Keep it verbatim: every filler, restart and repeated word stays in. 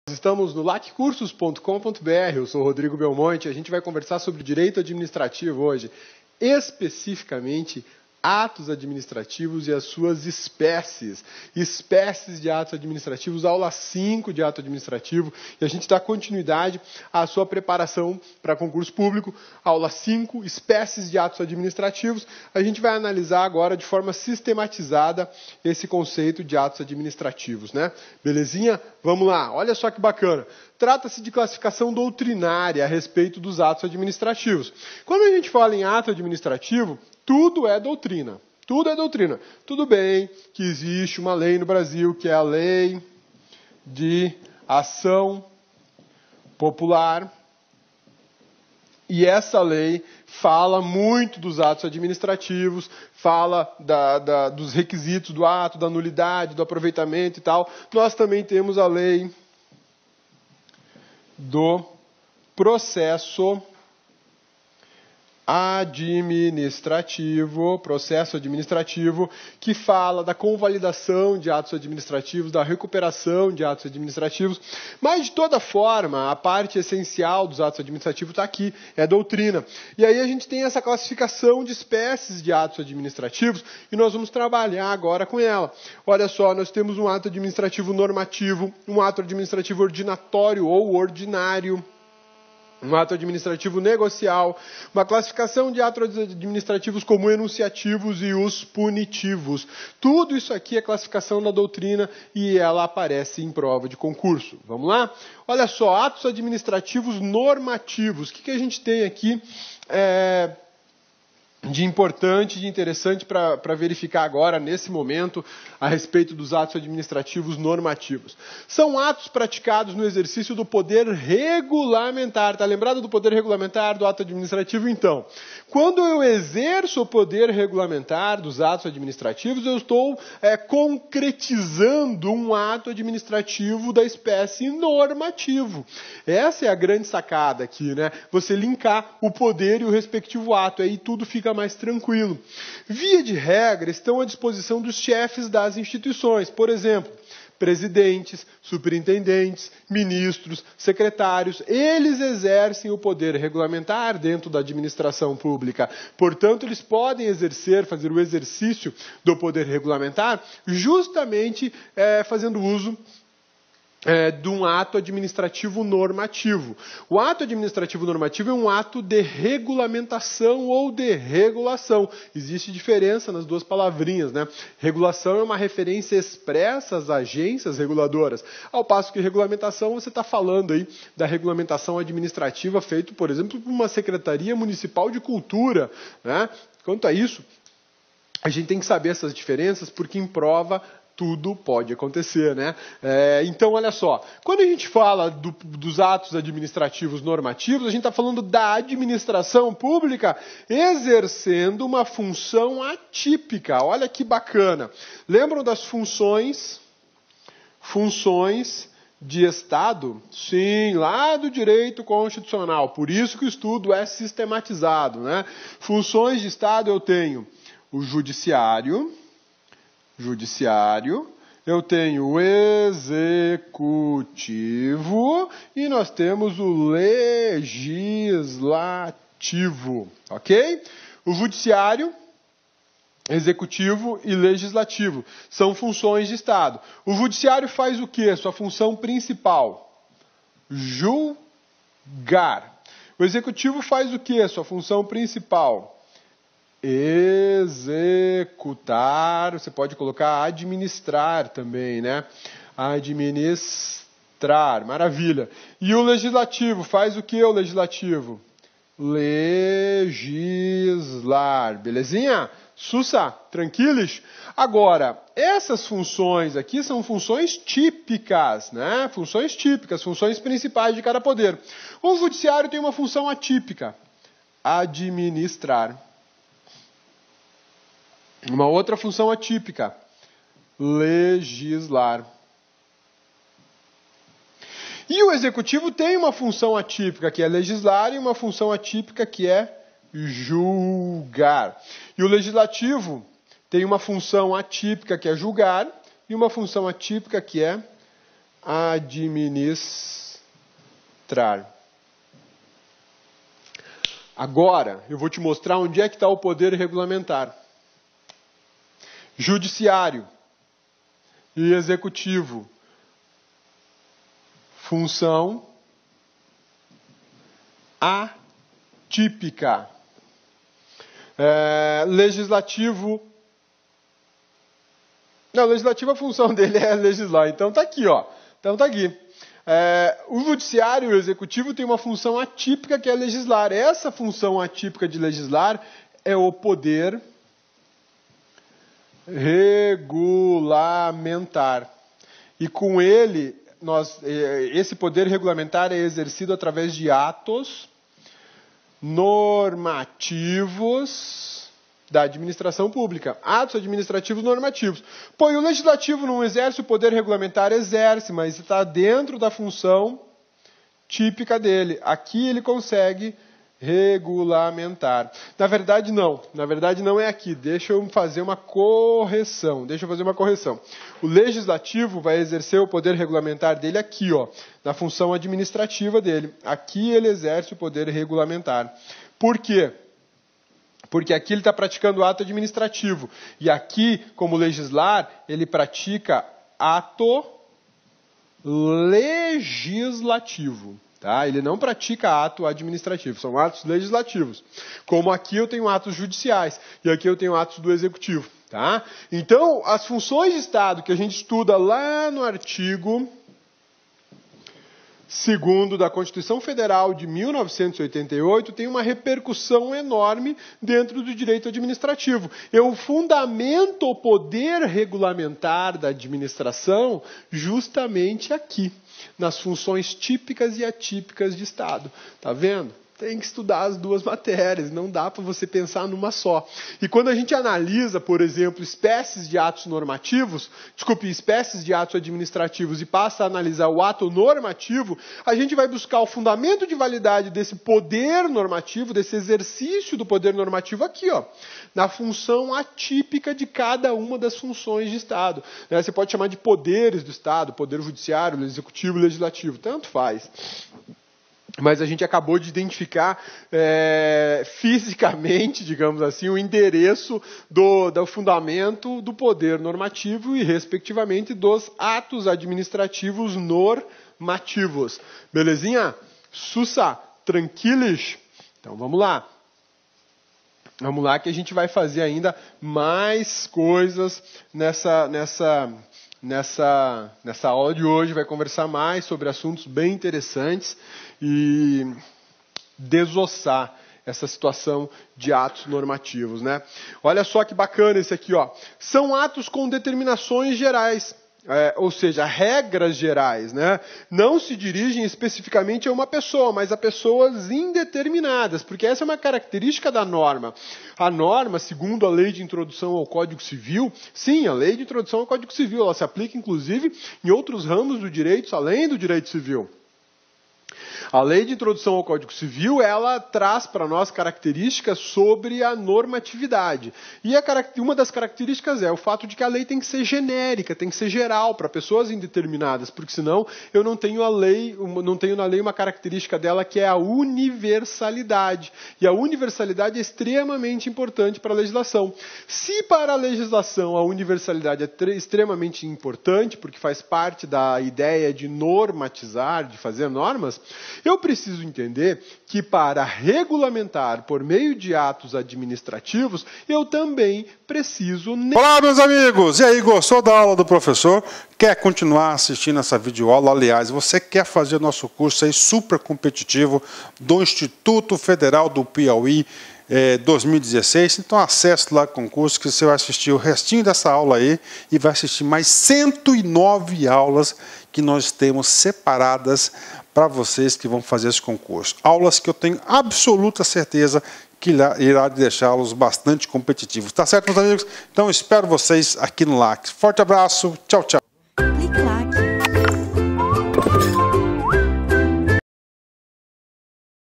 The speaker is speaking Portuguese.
Estamos no lac cursos ponto com ponto br, eu sou Rodrigo Belmonte, a gente vai conversar sobre direito administrativo hoje, especificamente atos administrativos e as suas espécies. Espécies de atos administrativos, aula cinco de ato administrativo, e a gente dá continuidade à sua preparação para concurso público. Aula cinco, espécies de atos administrativos. A gente vai analisar agora de forma sistematizada esse conceito de atos administrativos, né? Belezinha? Vamos lá, olha só que bacana. Trata-se de classificação doutrinária a respeito dos atos administrativos. Quando a gente fala em ato administrativo, tudo é doutrina. Tudo é doutrina. Tudo bem que existe uma lei no Brasil, que é a Lei de Ação Popular. E essa lei fala muito dos atos administrativos, fala da, da, dos requisitos do ato, da nulidade, do aproveitamento e tal. Nós também temos a lei do processo administrativo, processo administrativo, que fala da convalidação de atos administrativos, da recuperação de atos administrativos, mas de toda forma, a parte essencial dos atos administrativos está aqui, é a doutrina. E aí a gente tem essa classificação de espécies de atos administrativos e nós vamos trabalhar agora com ela. Olha só, nós temos um ato administrativo normativo, um ato administrativo ordinatório ou ordinário, um ato administrativo negocial, uma classificação de atos administrativos como enunciativos e os punitivos. Tudo isso aqui é classificação da doutrina e ela aparece em prova de concurso. Vamos lá? Olha só, atos administrativos normativos. O que, que a gente tem aqui é, de importante, de interessante para verificar agora, nesse momento, a respeito dos atos administrativos normativos? São atos praticados no exercício do poder regulamentar. Está lembrado do poder regulamentar, do ato administrativo? Então, quando eu exerço o poder regulamentar dos atos administrativos, eu estou é, concretizando um ato administrativo da espécie normativo. Essa é a grande sacada aqui, né? Você linkar o poder e o respectivo ato, aí tudo fica mais tranquilo. Via de regra, estão à disposição dos chefes das instituições, por exemplo, presidentes, superintendentes, ministros, secretários. Eles exercem o poder regulamentar dentro da administração pública. Portanto, eles podem exercer, fazer o exercício do poder regulamentar justamente é, fazendo uso É, de um ato administrativo normativo. O ato administrativo normativo é um ato de regulamentação ou de regulação. Existe diferença nas duas palavrinhas, né? Regulação é uma referência expressa às agências reguladoras, ao passo que regulamentação, você está falando aí da regulamentação administrativa feita, por exemplo, por uma Secretaria Municipal de Cultura, né? Quanto a isso, a gente tem que saber essas diferenças, porque em prova tudo pode acontecer, né? É, então, olha só, quando a gente fala do, dos atos administrativos normativos, a gente está falando da administração pública exercendo uma função atípica. Olha que bacana. Lembram das funções, funções de Estado? Sim, lá do direito constitucional. Por isso que o estudo é sistematizado, né? Funções de Estado eu tenho o judiciário, Judiciário, eu tenho o executivo e nós temos o legislativo, ok? O judiciário, executivo e legislativo são funções de Estado. O judiciário faz o quê? Sua função principal? Julgar. O executivo faz o quê? Sua função principal? Executar, você pode colocar administrar também, né? Administrar, maravilha. E o legislativo, faz o que o legislativo? Legislar, belezinha? Sussa, tranquilos? Agora, essas funções aqui são funções típicas, né? Funções típicas, funções principais de cada poder. O judiciário tem uma função atípica, administrar. Uma outra função atípica, legislar. E o executivo tem uma função atípica, que é legislar, e uma função atípica, que é julgar. E o legislativo tem uma função atípica, que é julgar, e uma função atípica, que é administrar. Agora, eu vou te mostrar onde é que está o poder regulamentar. Judiciário e executivo. Função atípica. É, legislativo. Não, legislativo, a função dele é legislar. Então tá aqui, ó. Então tá aqui. É, o judiciário e o executivo têm uma função atípica que é legislar. Essa função atípica de legislar é o poder regulamentar. E com ele, nós, esse poder regulamentar é exercido através de atos normativos da administração pública. Atos administrativos normativos. Pô, e o legislativo não exerce o poder regulamentar? Exerce, mas está dentro da função típica dele. Aqui ele consegue regulamentar. Na verdade, não. Na verdade, não é aqui. Deixa eu fazer uma correção. Deixa eu fazer uma correção. O legislativo vai exercer o poder regulamentar dele aqui, ó, na função administrativa dele. Aqui ele exerce o poder regulamentar. Por quê? Porque aqui ele está praticando ato administrativo. E aqui, como legislar, ele pratica ato legislativo. Tá? Ele não pratica ato administrativo, são atos legislativos. Como aqui eu tenho atos judiciais e aqui eu tenho atos do executivo. Tá? Então, as funções de Estado que a gente estuda lá no artigo segundo da Constituição Federal de mil novecentos e oitenta e oito, tem uma repercussão enorme dentro do direito administrativo. Eu fundamento o poder regulamentar da administração justamente aqui, nas funções típicas e atípicas de Estado. Tá vendo? Tem que estudar as duas matérias, não dá para você pensar numa só. E quando a gente analisa, por exemplo, espécies de atos normativos, desculpe, espécies de atos administrativos e passa a analisar o ato normativo, a gente vai buscar o fundamento de validade desse poder normativo, desse exercício do poder normativo aqui, ó, na função atípica de cada uma das funções de Estado. Você pode chamar de poderes do Estado, poder judiciário, executivo e legislativo, tanto faz. Mas a gente acabou de identificar é, fisicamente, digamos assim, o endereço do, do fundamento do poder normativo e, respectivamente, dos atos administrativos normativos. Belezinha? Sussa, tranquilos? Então vamos lá. Vamos lá que a gente vai fazer ainda mais coisas nessa... nessa Nessa, nessa aula de hoje, vai conversar mais sobre assuntos bem interessantes e desossar essa situação de atos normativos, né? Olha só que bacana esse aqui, ó. São atos com determinações gerais, é, ou seja, regras gerais, né? Não se dirigem especificamente a uma pessoa, mas a pessoas indeterminadas, porque essa é uma característica da norma. A norma, segundo a Lei de Introdução ao Código Civil, sim, a Lei de Introdução ao Código Civil, ela se aplica, inclusive, em outros ramos do direito, além do direito civil. A Lei de Introdução ao Código Civil, ela traz para nós características sobre a normatividade. E a, uma das características é o fato de que a lei tem que ser genérica, tem que ser geral, para pessoas indeterminadas, porque senão eu não tenho, a lei, não tenho na lei uma característica dela que é a universalidade. E a universalidade é extremamente importante para a legislação. Se para a legislação a universalidade é extremamente importante, porque faz parte da ideia de normatizar, de fazer normas, eu preciso entender que para regulamentar por meio de atos administrativos, eu também preciso... Olá, meus amigos! E aí, gostou da aula do professor? Quer continuar assistindo essa videoaula? Aliás, você quer fazer nosso curso aí super competitivo do Instituto Federal do Piauí eh, dois mil e dezesseis? Então acesse lá o concurso que você vai assistir o restinho dessa aula aí e vai assistir mais cento e nove aulas que nós temos separadas para vocês que vão fazer esse concurso. Aulas que eu tenho absoluta certeza que irá deixá-los bastante competitivos. Tá certo, meus amigos? Então, espero vocês aqui no L A C. Forte abraço. Tchau, tchau.